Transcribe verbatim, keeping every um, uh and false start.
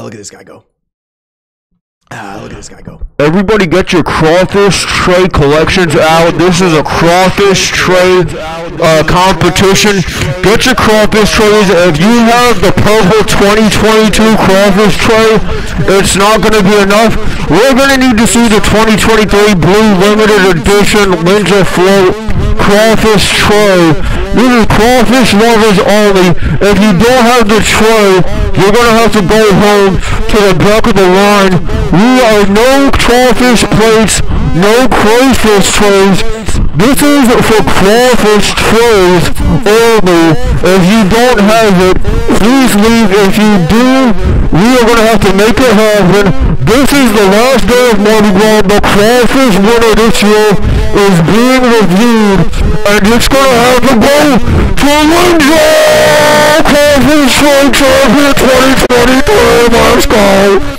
Ah, look at this guy go. Ah, look at this guy go. Everybody get your crawfish tray collections out. This is a crawfish tray uh, competition. Get your crawfish trays. If you have the purple twenty twenty-two crawfish tray, it's not going to be enough. We're going to need to see the twenty twenty-three Blue Limited Edition Ninja Float crawfish tray. This is crawfish lovers only. If you don't have the tray, you're going to have to go home to the back of the line. We are no crawfish plates, no crayfish trays. This is for crawfish trays only. If you don't have it, please leave. If you do, we are going to have to make it happen. This is the last day of Mardi Gras. The crawfish winner this year is being reviewed, and it's going to have to go to Ninja Crawfish Tray Champion twenty twenty-three. Let's go.